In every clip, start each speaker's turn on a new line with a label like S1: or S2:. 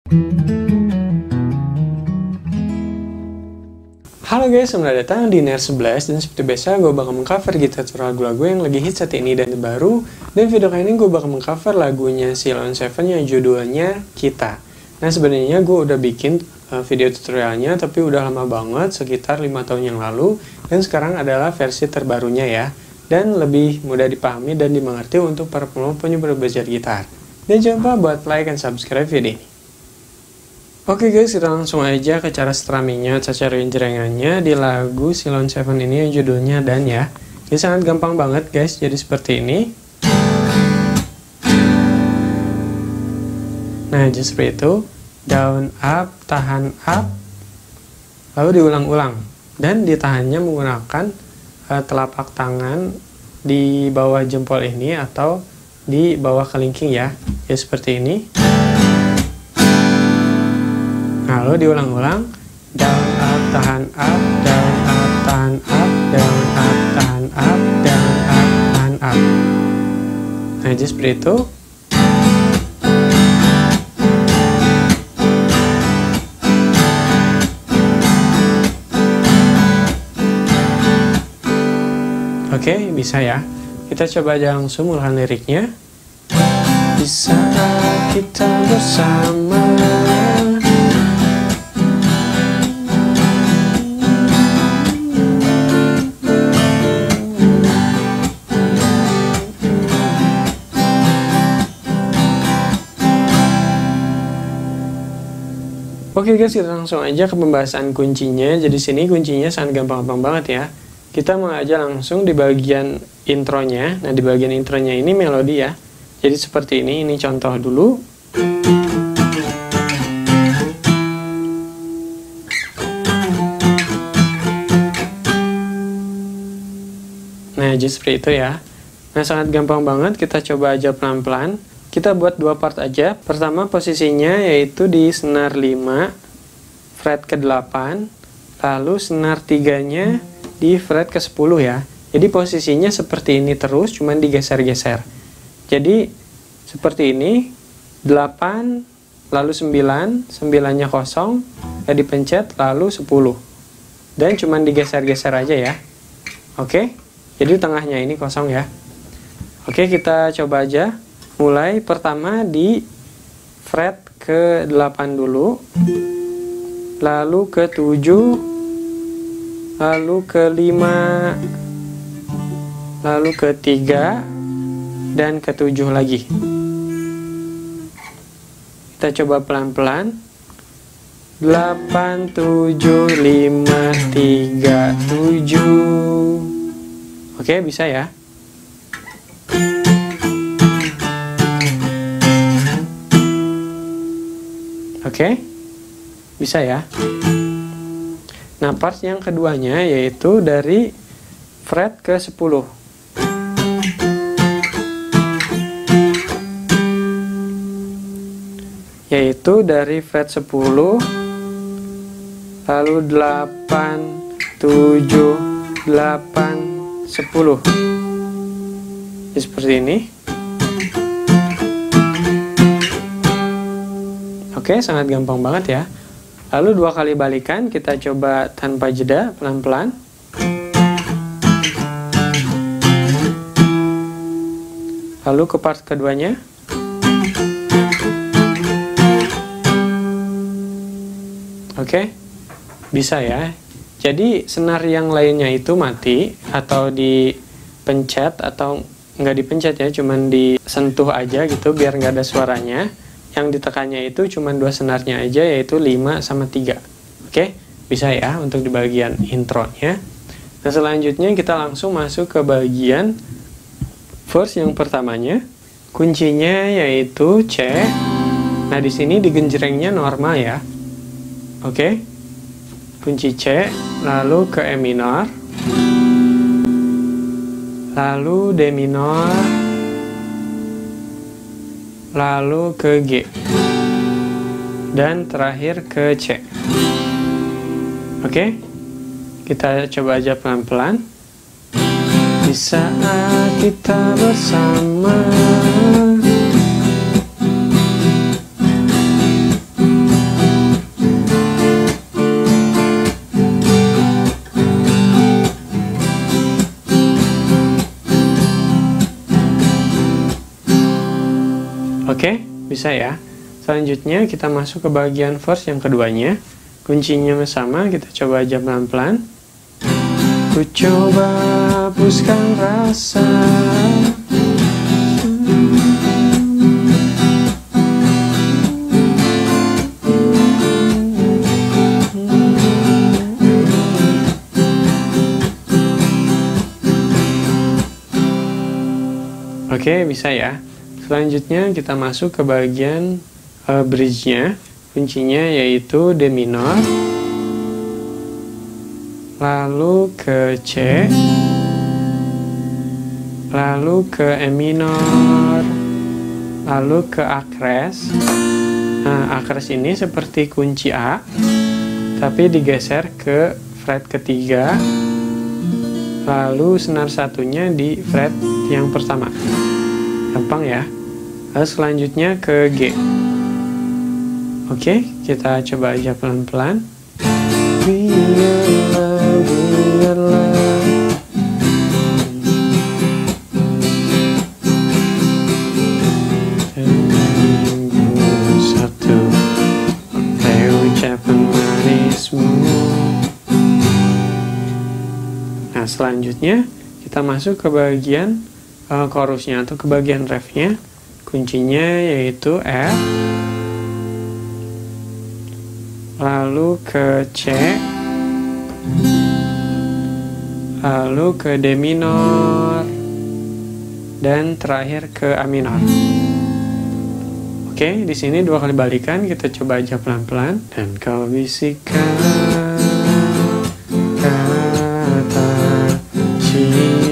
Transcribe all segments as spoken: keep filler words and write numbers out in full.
S1: Halo guys, selamat datang di Ner sebelas, dan seperti biasa gue bakal mengcover gitar lagu-lagu yang lagi hit saat ini dan baru. Dan video kali ini gue bakal mengcover lagunya Ceylon Seven yang judulnya Kita. Nah sebenarnya gue udah bikin uh, video tutorialnya, tapi udah lama banget, sekitar lima tahun yang lalu. Dan sekarang adalah versi terbarunya ya, dan lebih mudah dipahami dan dimengerti untuk para pemula penyoba belajar gitar. Dan jangan lupa buat like dan subscribe video ini. Oke guys, kita langsung aja ke cara strummingnya, cara jerengannya di lagu Ceylon Seven ini yang judulnya Dan ya. Ini sangat gampang banget guys, jadi seperti ini. Nah, jadi seperti itu. Down, up, tahan, up. Lalu diulang-ulang. Dan ditahannya menggunakan uh, telapak tangan di bawah jempol ini atau di bawah kelingking ya. Jadi seperti ini. Lalu diulang-ulang, down, up, tahan, up, down, up, tahan, up, down, up, tahan, up, down, up, tahan, up. Nah, jadi seperti itu. Oke, bisa ya. Kita coba aja langsung ulang liriknya. Di saat kita bersama, oke guys, kita langsung aja ke pembahasan kuncinya. Jadi sini kuncinya sangat gampang-gampang banget ya. Kita mau aja langsung di bagian intronya. Nah, di bagian intronya ini melodi ya. Jadi seperti ini, ini contoh dulu. Nah, jadi seperti itu ya. Nah, sangat gampang banget, kita coba aja pelan-pelan. Kita buat dua part aja. Pertama posisinya yaitu di senar lima, fret ke delapan, lalu senar tiganya di fret ke sepuluh ya. Jadi posisinya seperti ini terus, cuman digeser-geser. Jadi seperti ini, delapan, lalu sembilan, sembilannya kosong, ya dipencet, lalu sepuluh. Dan cuman digeser-geser aja ya. Oke, jadi tengahnya ini kosong ya. Oke, kita coba aja. Mulai pertama di fret ke delapan dulu, lalu ke tujuh, lalu ke lima, lalu ke tiga, dan ke tujuh lagi. Kita coba pelan-pelan. delapan, tujuh, lima, tiga, tujuh. Oke, bisa ya. Oke, bisa ya. Nah, part yang keduanya yaitu dari fret ke sepuluh. Yaitu dari fret sepuluh, lalu delapan, tujuh, delapan, sepuluh. Jadi seperti ini. Oke, sangat gampang banget ya. Lalu dua kali balikan, kita coba tanpa jeda, pelan-pelan. Lalu ke part keduanya. Oke, bisa ya. Jadi senar yang lainnya itu mati, atau dipencet, atau nggak dipencet ya, cuman disentuh aja gitu, biar nggak ada suaranya. Yang ditekannya itu cuma dua senarnya aja, yaitu lima sama tiga. Oke, bisa ya untuk di bagian intronya. Nah, selanjutnya kita langsung masuk ke bagian verse yang pertamanya. Kuncinya yaitu C. Nah, di sini digenjrengnya normal ya. Oke. Kunci C, lalu ke E minor. Lalu D minor. Lalu ke G, dan terakhir ke C. Oke, kita coba aja pelan-pelan. Di saat kita bersama, bisa ya. Selanjutnya kita masuk ke bagian verse yang keduanya. Kuncinya sama, kita coba aja pelan-pelan. Ku coba hapuskan rasa. Oke, bisa ya. Selanjutnya kita masuk ke bagian uh, bridge-nya. Kuncinya yaitu D minor, lalu ke C, lalu ke E minor, lalu ke A crash. Nah, A crash ini seperti kunci A, tapi digeser ke fret ketiga, lalu senar satunya di fret yang pertama. Gampang ya. Lalu selanjutnya ke G. Oke, kita coba aja pelan-pelan. Biarlah, biarlah. Satu, pakai ucapan manismu. Nah, selanjutnya kita masuk ke bagian uh, chorusnya atau ke bagian refnya. Kuncinya yaitu F, lalu ke C, lalu ke D minor, dan terakhir ke A minor. Oke, di sini dua kali balikan, kita coba aja pelan-pelan. Dan kau bisikan kata cinta.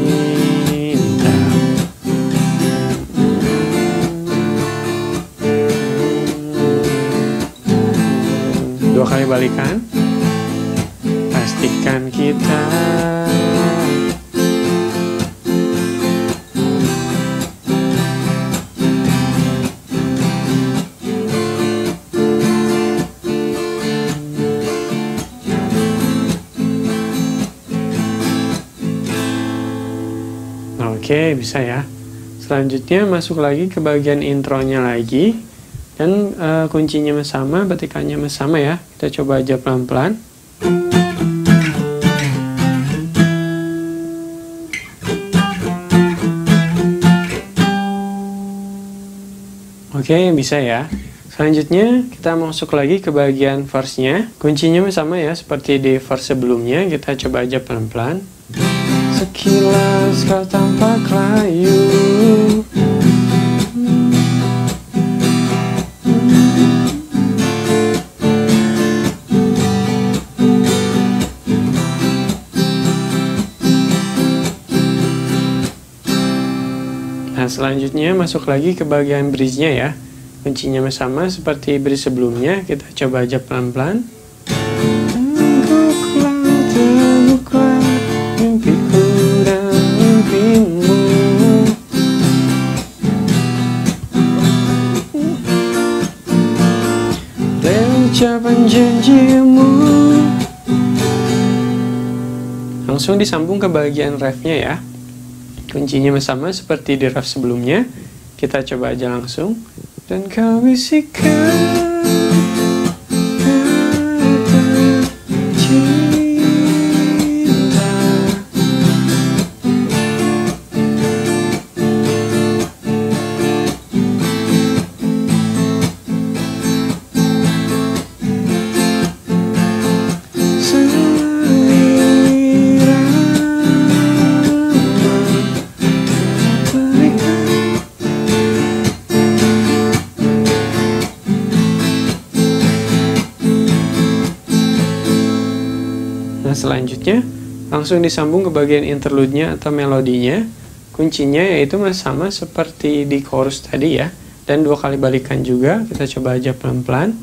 S1: Dua kali balikan. Pastikan kita Oke, bisa ya. Selanjutnya masuk lagi ke bagian intronya lagi. Dan uh, kuncinya sama, petikannya sama ya. Kita coba aja pelan-pelan. Oke, bisa ya. Selanjutnya kita masuk lagi ke bagian verse-nya. Kuncinya sama ya, seperti di verse sebelumnya. Kita coba aja pelan-pelan. Sekilas kau tampak layu, nah selanjutnya masuk lagi ke bagian bridge-nya ya. Kuncinya sama seperti bridge sebelumnya. Kita coba aja pelan-pelan. Ucapan janjimu. Langsung disambung ke bagian refnya ya. Kuncinya sama seperti di ref sebelumnya. Kita coba aja langsung. Dan kau bisikan selanjutnya langsung disambung ke bagian interlude-nya atau melodinya. Kuncinya yaitu sama seperti di chorus tadi ya, dan dua kali balikan juga. Kita coba aja pelan-pelan.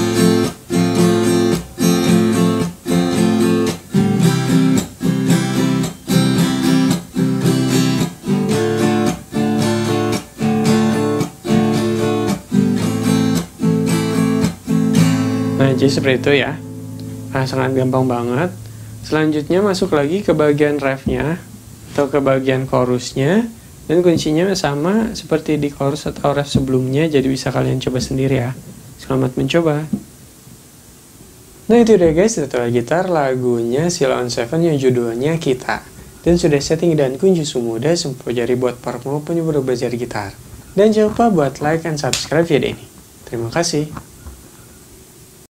S1: Nah, jadi seperti itu ya. Nah, sangat gampang banget. Selanjutnya masuk lagi ke bagian refnya atau ke bagian chorusnya. Dan kuncinya sama seperti di chorus atau ref sebelumnya, jadi bisa kalian coba sendiri ya. Selamat mencoba. Nah itu deh guys, tutorial gitar lagunya Sheila on Seven yang judulnya Kita. Dan sudah setting dan kunci semudah sempelajari buat para pemula penyumbur belajar gitar. Dan jangan lupa buat like dan subscribe video ini. Terima kasih.